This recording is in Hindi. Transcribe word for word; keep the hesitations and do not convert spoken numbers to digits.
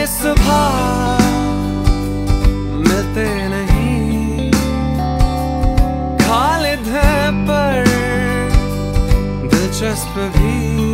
सुबह मिलते नहीं, खालिद है पर दिलचस्प भी।